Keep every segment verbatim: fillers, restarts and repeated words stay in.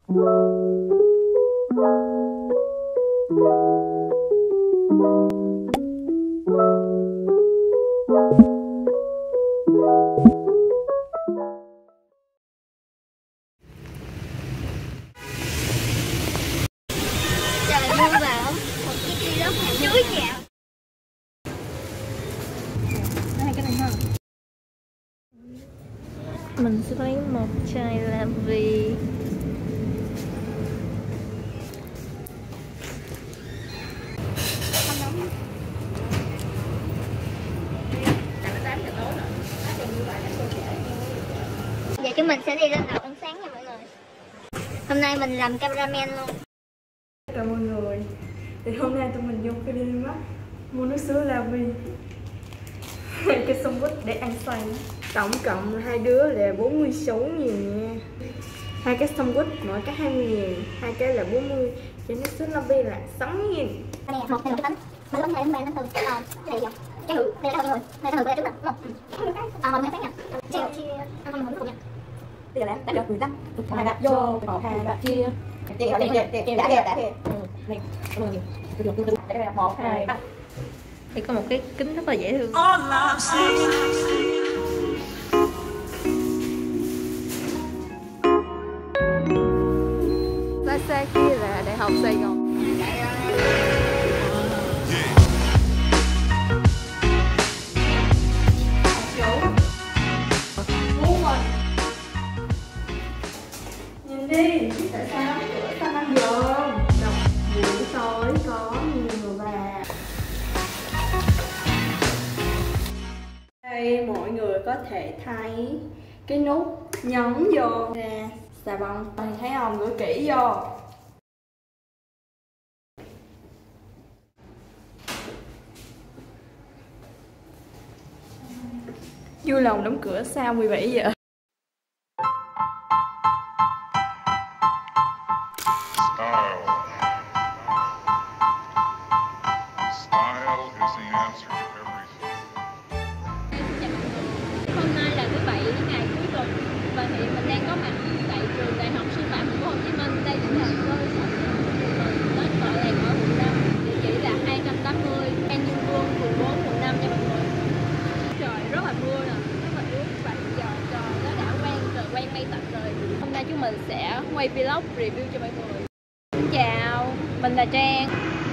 Trời mưa vào một chiếc vlog nhà chuối kìa. Hai cái này ha. Mình sẽ lấy một chai La Vie. Giờ chúng mình sẽ đi lên lầu ăn sáng nha mọi người. Hôm nay mình làm cameraman luôn. Chào mọi người. Thì hôm nay tụi mình vô cái đi mắt mua nước sữa La Vie, hai cái sandwich để ăn sáng. Tổng cộng hai đứa là bốn mươi sáu nghìn nha. Hai cái sandwich mỗi cái hai mươi nghìn, hai cái là bốn mươi. Cho nước sữa La Vie là sáu nghìn. Đây một cái bánh. Mình bánh này bánh này nó từ cái này vậy. Cái hử, đây là thôi mọi người. Đây là hử cái trứng nè, đúng không? À mình sáng nha. Chèo chia ăn không không nha. Bây giờ là đã được mười lăm. Hai đặt vô, một hai đặt chia. Tiền tiền tiền tiền đã kìa, đã kìa. Này, cảm ơn nhiều. Được được được. Đây là một hai ba. Thì có một cái kính rất là dễ thương. Xa xa kia là Đại học Sài Gòn. Nhìn đi, tại sao cửa sao ăn dồn? Đọc buổi tối có nhiều bà. Đây mọi người có thể thấy cái nút nhấn vô nè, xà bông. Mình thấy không, rửa kỹ vô. Vui lòng đóng cửa sau mười bảy giờ. Hôm nay là thứ bảy, ngày cuối tuần và hiện mình đang có mặt tại trường Đại học Sư phạm Thành phố Hồ Chí Minh. Đây chính là cơ sở của mình, nó tọa lạc ở quận năm, địa chỉ là hai trăm tám mươi An Dương Vương, phường bốn, quận năm nha mọi người. Trời rất là mưa nè, rất là ướt và giờ trời nó đã quang, trời quang mây tạnh rồi. Hôm nay chúng mình sẽ quay vlog review cho mọi người. Xin chào, mình là Trang.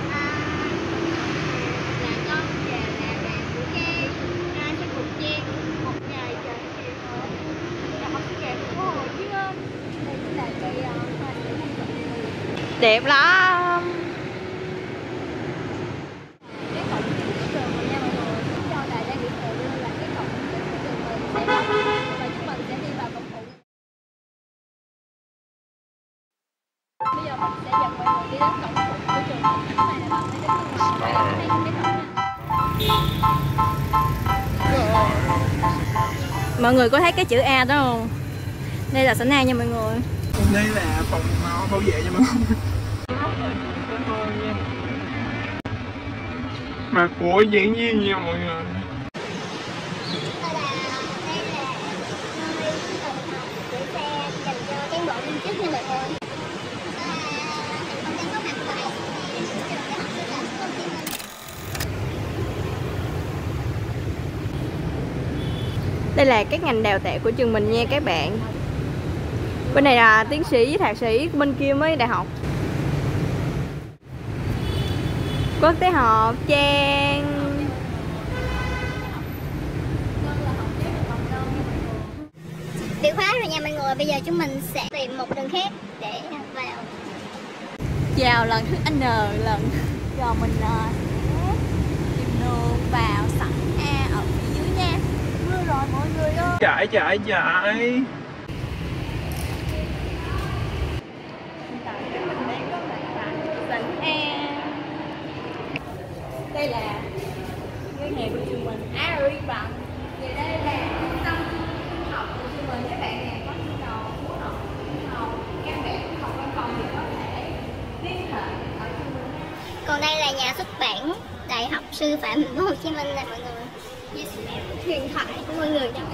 Đẹp lắm. Cái cổng chính của trường mình nha mọi người. Do Đài đang bị phụ nên là cái cổng chính của trường mình sẽ đóng và chúng mình sẽ đi vào cổng phụ. Bây giờ mình sẽ dẫn mọi người đi đến cổng phụ của trường mình. Cái này là bằng mấy cái thương mại hay cái cổng. Mọi người có thấy cái chữ A đó không? Đây là sảnh A nha mọi người. Đây là phòng bảo vệ nha mọi người. Mặt của diễn viên nha mọi người. Đây là các ngành đào tạo của trường mình nha các bạn. Bên này là tiến sĩ với thạc sĩ, bên kia mới đại học. Quốc tế học Trang. Bị khóa rồi nha mọi người, bây giờ chúng mình sẽ tìm một đường khác để vào. Chào lần thứ N lần. Giờ mình uh, sẽ tìm đường vào sảnh A ở phía dưới nha. Mưa rồi mọi người ơi. Chạy chạy chạy. Sảnh A. Đây là ngôi nhà của trường mình, Ariban. Thì đây là trung tâm học của trường mình. Các bạn nào có nhu cầu muốn học học các bạn học văn phòng thì có thể liên hệ ở trường mình. Còn đây là nhà xuất bản Đại học Sư phạm Thành phố Hồ Chí Minh nè mọi người. Huyền thoại của mọi người nha.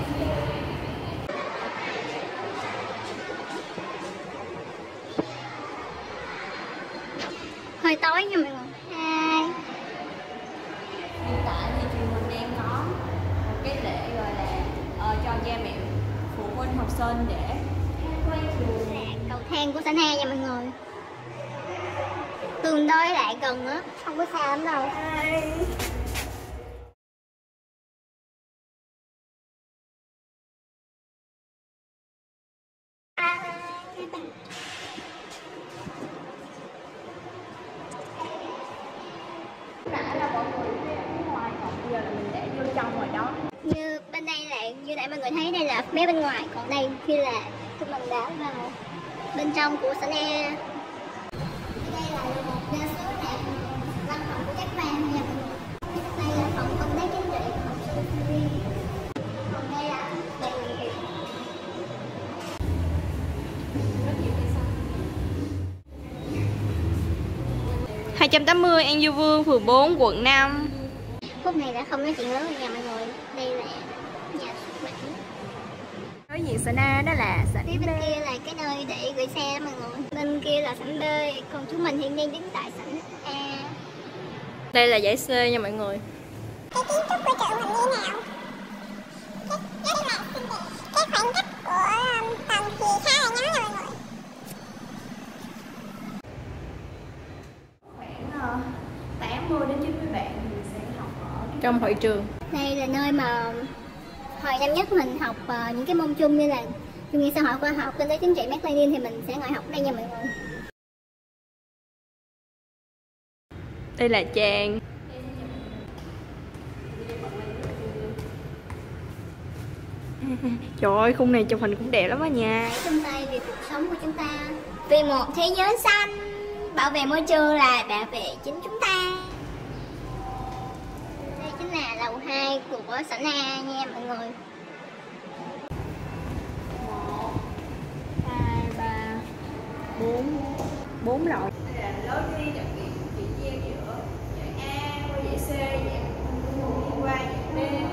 hơi tối nha mọi người. Hai. Hiện tại thì trường mình đang có một cái lễ gọi là ờ, cho cha mẹ phụ huynh học sinh để quay trường. Là cầu thang của Sanh Ha nha mọi người. Tương đối lại gần á, không có xa lắm đâu. Nãy là mọi người phía ngoài, còn bây giờ là mình để vô trong rồi đó. Như bên đây là như tại mọi người thấy đây là phía bên ngoài, còn đây khi là tụi mình đã vào bên trong của Sanh Ha. Đây là một đa số là văn phòng của các ban nha mọi người. Đây là phòng công tác chính trị của học sinh sinh viên. Còn đây là bàn làm việc. hai trăm tám mươi An Du Vương, phường bốn, quận năm. Phút này đã không nói chuyện lớn nha mọi người. Đây là nhà xuất bản. Đối diện sảnh A đó là sảnh Phía bên kia là cái nơi để gửi xe đó mọi người. Bên kia là sảnh B, còn chúng mình hiện đang đứng tại sảnh A. Đây là dãy C nha mọi người. Cái kiến trúc của trường mình như nào? Cái, rất là xinh đẹp. Cái khoảng cách của um, tầng thì khá là ngắn nha mọi người. Khoảng tám mươi đến chín mươi bạn thì sẽ học ở Trong hội trường. Đây là nơi mà hồi năm nhất mình học uh, những cái môn chung như là chủ nghĩa xã hội, khoa học, kinh tế chính trị, Mác Lênin thì mình sẽ ngồi học đây nha mọi người. Đây là Trang. Trời ơi, khung này chụp hình cũng đẹp lắm á nha. Hãy chung tay vì cuộc sống của chúng ta, vì một thế giới xanh. Bảo vệ môi trường là bảo vệ chính chúng ta. Đây chính là lầu hai của sảnh A nha mọi người. một, hai, ba, bốn, Bốn lầu. đây là lối đi đặc biệt chỉ chia giữa dạng A qua dạng C, dạng đi qua dạng D.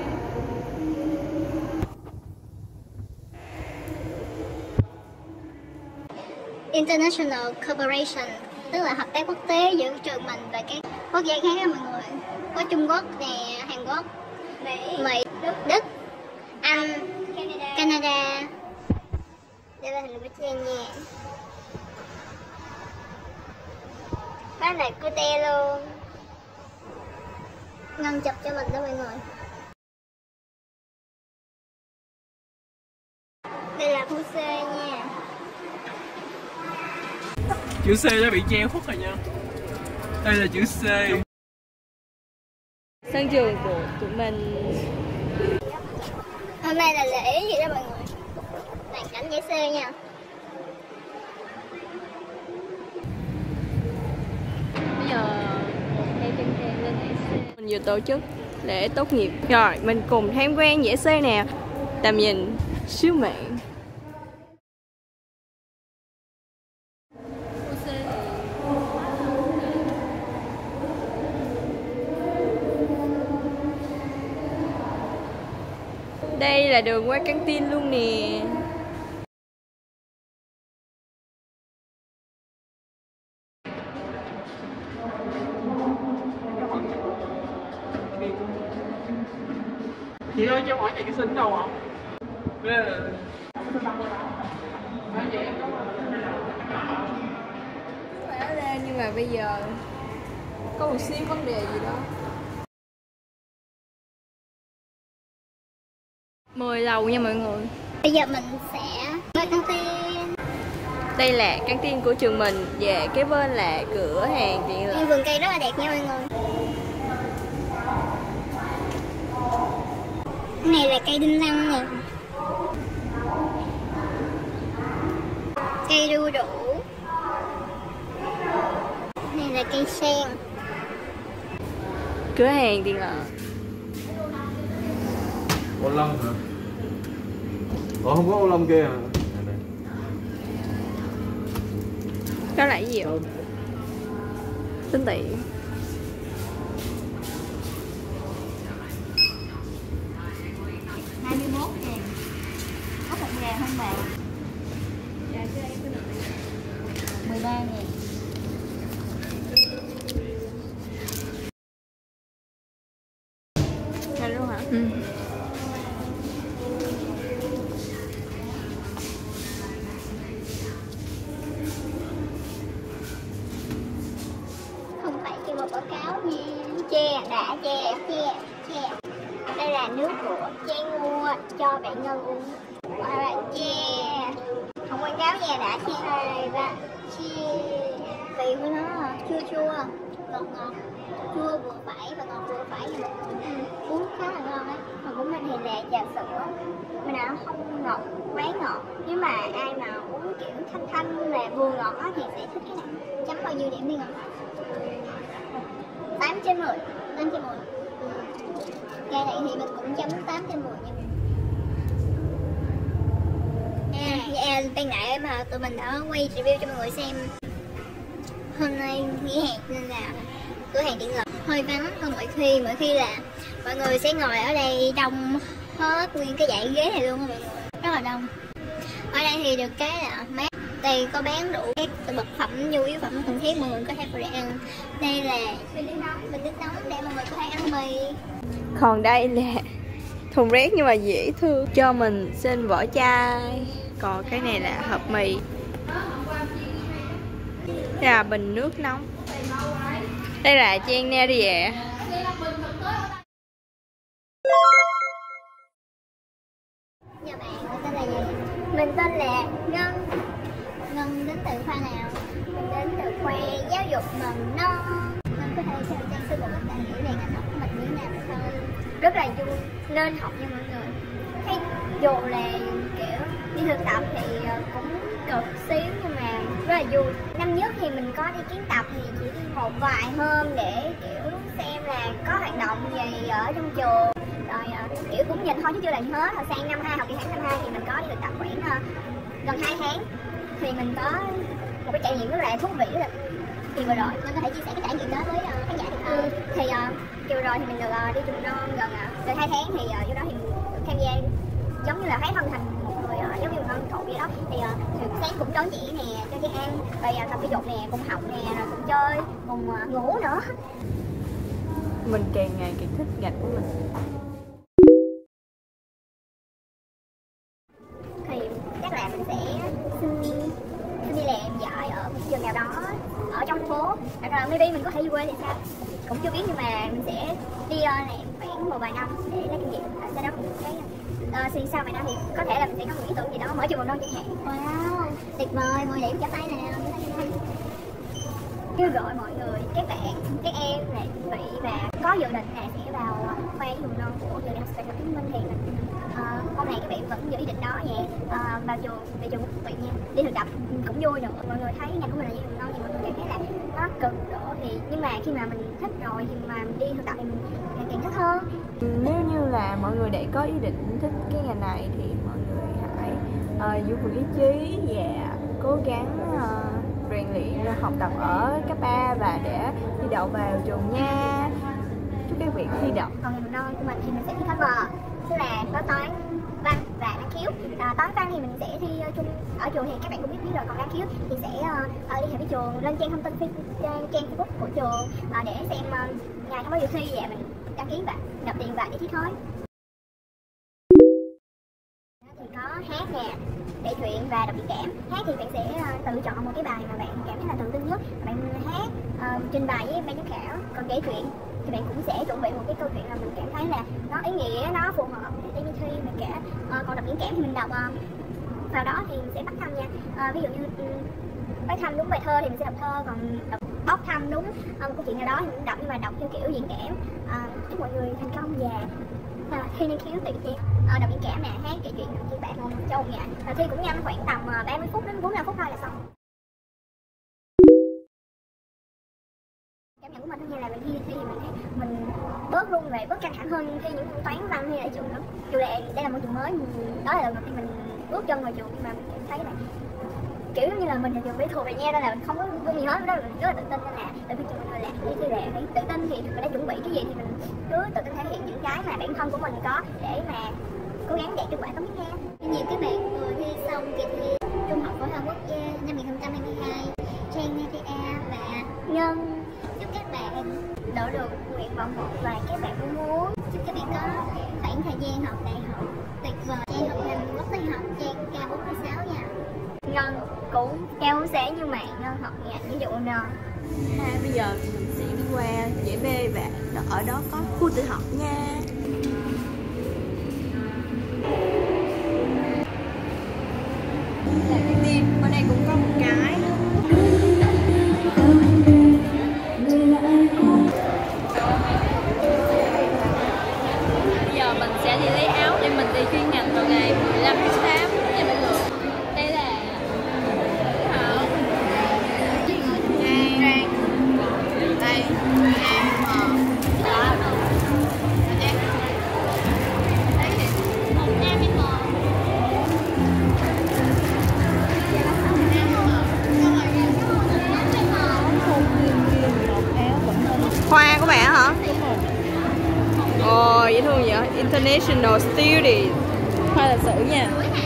International Cooperation, tức là hợp tác quốc tế giữa trường mình và các quốc gia khác đó mọi người. Có Trung Quốc nè, Hàn Quốc, Mỹ, Mỹ Đức, Đức, Anh, Canada. Canada. Đây là hình của Trang nha. Đó là Cute luôn. Ngân chụp cho mình đó mọi người. Đây là khu C nha. Chữ C đã bị che khuất rồi nha. Đây là chữ C. Sân trường của tụi mình. Hôm nay là lễ gì đó mọi người. Toàn cảnh dễ C nha. Bây giờ theo chân trang lên dãy C. Mình vừa tổ chức lễ tốt nghiệp. Rồi, mình cùng tham quan dãy C nè. Tầm nhìn siêu mạn. Đây là đường qua căng tin luôn nè. Chị ơi cho hỏi chị cái sinh đâu ạ? Đây là Khỏe lên nhưng mà bây giờ có một xíu vấn đề gì đó. mười lầu nha mọi người. Bây giờ mình sẽ qua căng tin. Đây là căng tin của trường mình. Về kế bên là cửa hàng tiện lợi. Đây vườn cây rất là đẹp nha mọi người. Cái này là cây đinh lăng nè. Cây đu đủ. Này là cây sen. Cửa hàng tiện lợi. Ô long hả? Ủa không có ô long kia hả? Đó là cái gì vậy? Tính tiền. hai mươi mốt ngàn. Có một ngàn không bạn? Dạ, cho em cái mười ba ngàn. quảng cáo nha. Chè, đã chè, chè, chè. Đây là nước của Trang mua cho bạn Ngân uống. Và bạn chè. Không quảng cáo nha, đã chè này và chè. Vị của nó chua chua, ngọt ngọt, chua vừa phải và ngọt vừa phải. Ừ, uống khá là ngon đấy. Còn của mình thì là trà sữa, mình là nó không ngọt quá ngọt. Nếu mà ai mà uống kiểu thanh thanh mà vừa ngọt á thì sẽ thích cái này. Chấm bao nhiêu điểm đi Ngọt? tám trên mười. tám trên mười. Cái này thì mình cũng chấm tám trên mười nha. À, dạ, ban nãy mà tụi mình đã quay review cho mọi người xem. Hôm nay nghỉ hè nên là cửa hàng tiện lợi hơi vắng hơn mọi khi. Mỗi khi là mọi người sẽ ngồi ở đây đông hết nguyên cái dãy ghế này luôn á mọi người. Rất là đông. Ở đây thì được cái là mát. Đây có bán đủ các vật phẩm nhu yếu phẩm cần thiết mọi người có thể vào đây ăn. Đây là bình nước nóng, bình nước nóng để mọi người có thể ăn mì. Còn đây là thùng rác nhưng mà dễ thương, cho mình xin vỏ chai. Còn cái này là hộp mì. Đây là bình nước nóng. Đây là Trang Nadia. Chào bạn, mình tên là gì? Mình tên là Ngân. Ngân đến từ khoa nào? Mình đến từ khoa giáo dục mầm non. Ngân có thể cho Trang sư một ít đại nghĩa về ngành học của mình như thế nào được không? Rất là vui, nên học nha mọi người. Thấy dù là kiểu đi thực tập thì cũng cực xíu nhưng mà rất là vui. Năm nhất thì mình có đi kiến tập thì chỉ đi một vài hôm để kiểu xem là có hoạt động gì ở trong trường. Rồi kiểu cũng nhìn thôi chứ chưa làm hết. Rồi sang năm hai học kỳ tháng năm hai thì mình có đi thực tập khoảng uh, gần hai tháng. Thì mình có một cái trải nghiệm rất là thú vị, rất là thì vừa rồi mình có thể chia sẻ cái trải nghiệm đó với uh, khán giả được không? Ừ. Thì uh, vừa rồi thì mình được uh, đi trường non gần uh, gần hai tháng thì uh, vô đó thì mình được tham gia giống như là hóa thân thành một người uh, giáo viên non cậu vậy đó. Thì uh, sáng cũng đón chị nè, cho chị ăn, rồi uh, tập thể dục nè, cùng học nè, rồi cùng chơi, cùng uh, ngủ nữa. Mình càng ngày càng thích ngành của mình. Thì chắc là mình sẽ xin, xin đi làm dạy ở một trường nào đó ở trong phố. Hoặc là maybe mình có thể đi quê thì sao cũng chưa biết, nhưng mà mình sẽ đi uh, làm khoảng một vài năm để lấy kinh nghiệm. Sau đó mình thấy uh, thì sau vài năm thì có thể là mình sẽ có một ý tưởng gì đó mở trường mầm non chẳng hạn. Wow, tuyệt vời, mọi điểm chắp tay nào. Kêu gọi mọi người, các bạn, các em là chuẩn bị và có dự định là sẽ vào khoa trường non của trường Đại học Sài Gòn Hồ Chí Minh thì uh, hôm nay các bạn vẫn giữ ý định đó vậy. Uh, vào trường về trường của tụi nha, đi thực tập cũng vui nữa. Mọi người thấy ngành của mình là giáo dục non thì mọi người cảm thấy là nó cực độ thì nhưng mà khi mà mình thích rồi thì mà mình đi thực tập thì mình càng, càng thích hơn. Nếu như là mọi người đã có ý định thích cái ngành này thì mọi người hãy uh, giữ vững ý chí và cố gắng uh, rèn luyện học tập ở cấp ba và để thi đậu vào trường nha. Chúc các bạn thi đậu. Còn ngành mầm non của mình thì mình sẽ thi khá mờ, tức là có toán, văn và năng khiếu. À, toán văn thì mình sẽ thi uh, chung ở trường thì các bạn cũng biết biết rồi. Còn năng khiếu thì sẽ uh, liên hệ với trường, lên trang thông tin trang, trang Facebook của trường uh, để xem uh, ngày thông báo dự thi và mình đăng ký và nộp tiền và để thi thôi. Thì có hát nè, kể chuyện và đọc truyện cảm. Hát thì bạn sẽ uh, tự chọn một cái bài mà bạn cảm thấy là tự tin nhất, bạn hát uh, trình bày với ban giám khảo. Còn kể chuyện thì bạn cũng sẽ chuẩn bị một cái câu chuyện là mình cảm thấy là nó ý nghĩa, nó phù hợp để đem đi thi mình kể. Uh, còn đọc truyện cảm thì mình đọc uh, vào đó thì mình sẽ bắt thăm nha. Uh, ví dụ như um, bắt thăm đúng bài thơ thì mình sẽ đọc thơ, còn đọc bóc thăm đúng uh, một câu chuyện nào đó thì mình đọc, nhưng mà đọc theo kiểu diễn cảm. Uh, chúc mọi người thành công và À, thi năng khiếu tuyệt vời. À, đọc truyện cảm nè, hát kể chuyện như bạn không châu nha. À, thi cũng nhanh, khoảng tầm uh, ba mươi phút đến bốn mươi lăm phút thôi là xong. Cảm nhận của mình như là mình thi thi thì mình thấy mình bớt run về, bớt căng thẳng hơn thi những toán văn hay là trường lắm. Dù là đây là một trường mới, đó là lần đầu tiên mình bước chân vào trường, nhưng mà mình thấy là kiểu như là mình là trường bị thuộc về nha, nên là mình không có run gì hết, đó là mình rất là tự tin. Nên là từ khi trường mình làm đi thi là phải tự tin, thì mình đã chuẩn bị cái gì thì mình cứ tự tin thể hiện những cái mà bản thân của mình có để mà cố gắng đạt kết quả tốt nhất nha. Nhiều các bạn vừa thi xong kỳ thi Trung học phổ thông quốc gia năm hai không hai hai, Trang Nadia và Ngân chúc các bạn đổ được nguyện vọng một và các bạn cũng muốn. Chúc các bạn có khoảng thời gian học đại học tuyệt vời. Trang học ngành quốc tế học Trang K bốn mươi sáu nha. Ngân cũng kéo sẽ như mạng Ngân học ngành ví dụ N. Ha, bây giờ mình sẽ đi qua dãy B và ở đó có khu tự học nha. Là cái tim, bên đây cũng có một cái nữa. Bây giờ mình sẽ đi lấy áo để mình đi chuyên ngành vào ngày mười lăm tháng tám nha mọi người. Đây là Thảo, Trang, đây, Một nam hay một? Khoa của bạn hả? Ồ, dễ thương vậy. International Student. Khoa lịch sử nha.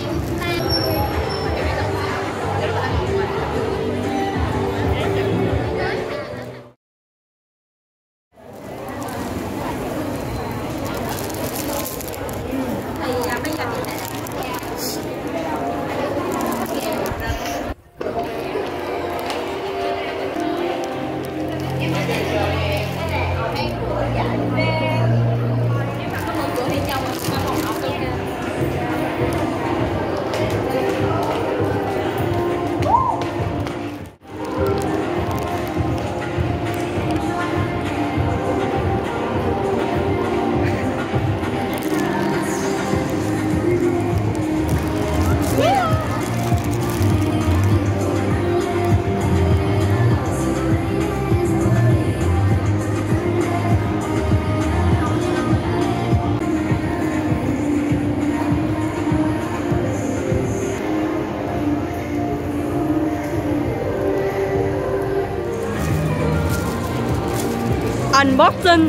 Unboxing.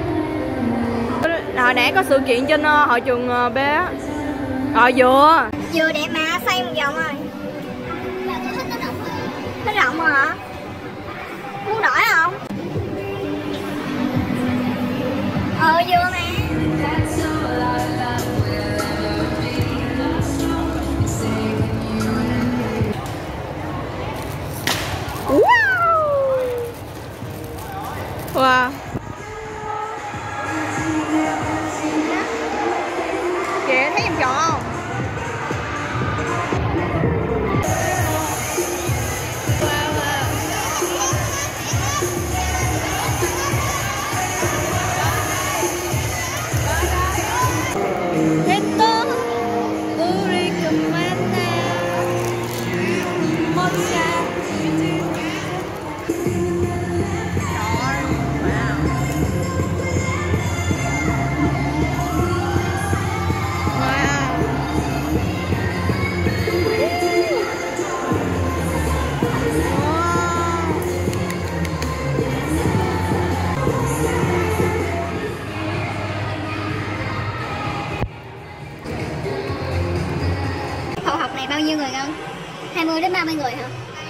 Hồi nãy có sự kiện trên uh, hội trường uh, B á. Rồi vừa Vừa đẹp mà, xoay một vòng rồi. Là tôi thích nó rộng hơn. Thích rộng rồi hả? Muốn đổi không? Ờ vừa mà. Wow. Wow. Kìa, thấy em chọn không? Phòng học này bao nhiêu người Ngân? hai mươi đến ba mươi người hả?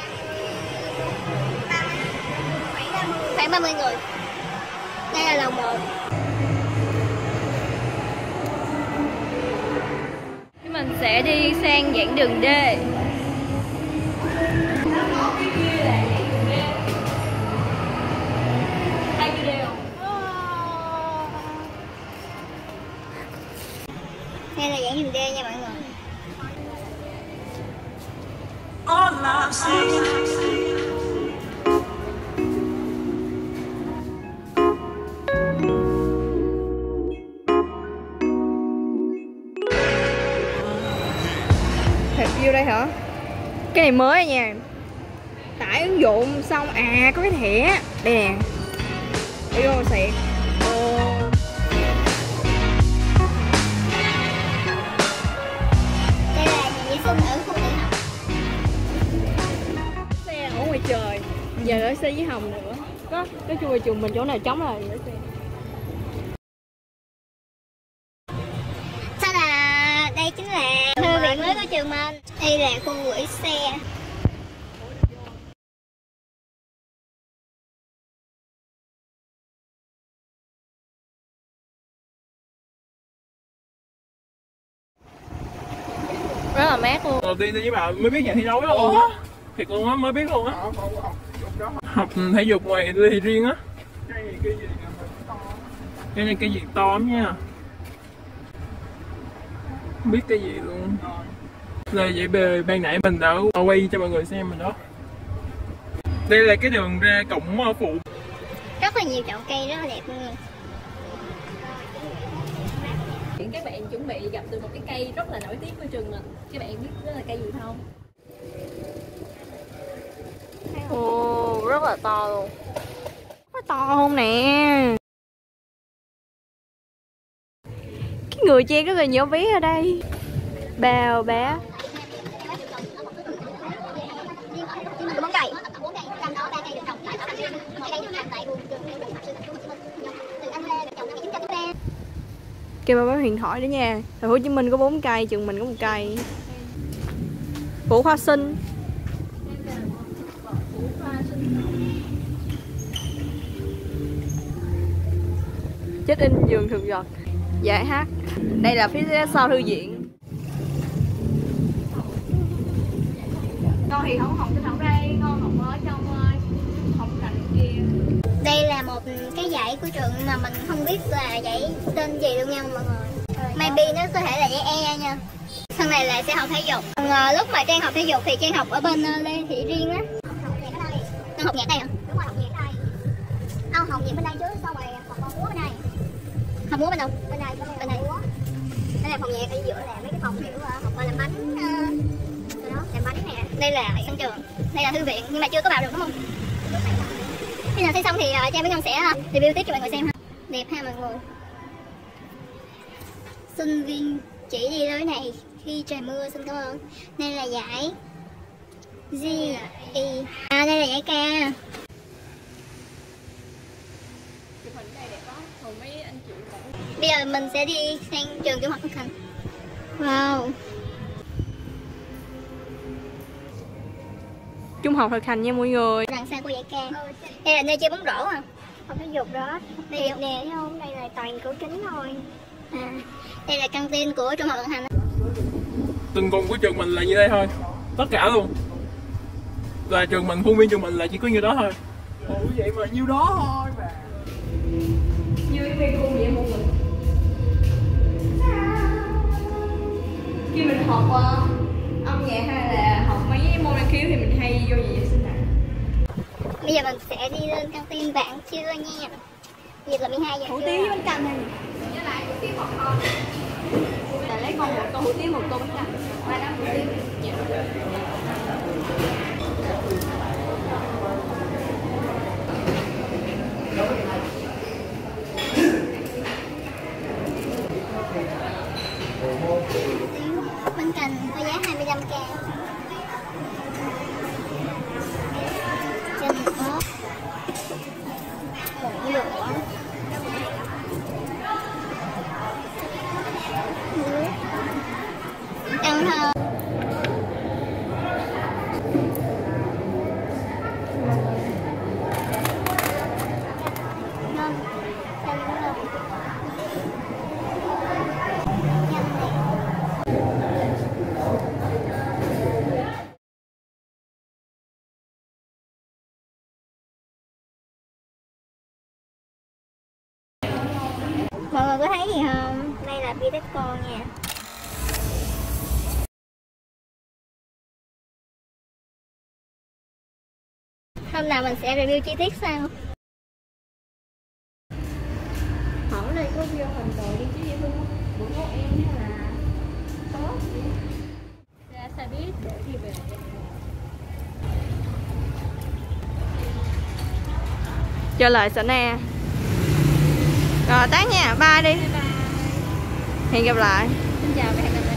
Khoảng ba mươi người. Đây là lầu một. mình sẽ đi sang giảng đường D. Đây là giảng đường D nha mọi người. Review đây hả? Cái này mới nha. Tải ứng dụng xong à có cái thẻ. Đây nè. Để vô xịn. Đây là nhà vệ sinh ở khu đi học. Xe ở ngoài trời. Giờ ở xe với Hồng nữa. Có cái chui trường mình chỗ nào trống là để xe. Sao là đây chính là thư viện mới của trường mình. Đây là khu gửi xe. Rất là mát luôn. Đầu tiên tôi với bà mới biết nhà thi đấu đó luôn á. Thiệt luôn á, mới biết luôn á. Học thể dục ngoài thì riêng á. Cái này cái gì cái này cái gì to lắm nha. Không biết cái gì luôn. Là vậy bề ban nãy mình đã quay cho mọi người xem mình đó. Đây là cái đường ra cổng phụ. Rất là nhiều chậu cây rất là đẹp luôn. Các bạn chuẩn bị gặp từ một cái cây rất là nổi tiếng của trường mình. Các bạn biết đó là cây gì không? Ồ, rất là to luôn. Có to không nè? Cái người chen rất là nhỏ bé ở đây. Bao bé. Bốn cây, bốn cây, trong đó ba cây được trồng tại Bắc Ninh, một cây được trồng tại vùng trường Đại Học từ Anh Lê được trồng năm một nghìn chín trăm chín mươi ba. Kêu ba bấm điện thoại đó nha. Thành phố Hồ Chí Minh có bốn cây, trường mình có một cây. Phủ hoa sinh. Check in vườn thực vật. Giải hát. Đây là phía sau thư viện. Con thì không học trên học đây, con học ở trong học cạnh kia. Đây là một cái dãy của trường mà mình không biết là dãy tên gì luôn nha mọi người. Maybe nó có thể là dãy E nha. Sau này là sẽ học thể dục. Còn uh, lúc mà Trang học thể dục thì Trang học ở bên uh, Lê Thị Riêng á. Con học nhạc đây hả? Đúng rồi, học nhạc đây. Không, học nhạc bên đây chứ, xong rồi học con múa bên đây. Học múa bên đâu? Bên đây, bên đây. Đây là phòng nhạc ở giữa là mấy cái phòng kiểu uh, học làm bánh. Uh, đó, làm bánh nè. Đây là sân trường, đây là thư viện nhưng mà chưa có vào được đúng không? Khi nào xây xong thì uh, Trang với Ngân sẽ uh, review tiếp cho mọi người xem ha. Đẹp ha mọi người. Sinh viên chỉ đi lối này khi trời mưa, xin cảm ơn. Đây là giải G E. À đây là giải K. Bây giờ mình sẽ đi sang trường Tiểu học Thực Hành. Wow. Trung học Thực Hành nha mọi người. Đằng xa của giải K. Đây là nơi chơi bóng rổ à? Học thể dục đó. Đây Đây nè thấy không? Đây là toàn cửa kính thôi. À, đây là căng tin của Trung học Thực Hành. Từng cùng của trường mình là như đây thôi. Tất cả luôn. Là trường mình, khuôn viên trường mình là chỉ có như đó thôi. Ủa vậy mà nhiêu đó thôi mà. Như cái viên khuôn vậy mọi người. Khi mình học uh, âm nhạc hay là học mấy môn năng khiếu thì mình hay vô gì vậy xin ạ? Bây giờ mình sẽ đi lên căng tin bạn trưa nha. Giờ là mười hai giờ. Hủ tiếu với bánh canh này. Với lại hủ tiếu một con. Là lấy con một tô hủ tiếu, một tô bánh canh. Ba đám hủ tiếu. Bánh canh có giá hai mươi lăm k. Chân ớt. Hủ lụa. Ăn thơm. Ngon. Ăn ngon. Mọi người có thấy gì không? Đây là Bitexco nha. Hôm nào mình sẽ review chi tiết sau. Ở đây có vô hình đồ đi chứ dễ thương không? Bữa có em hay là có Ra xe buýt để đi về. trở lại sở na. Rồi tán nha, bye đi. Hẹn gặp lại. Xin chào và hẹn gặp lại.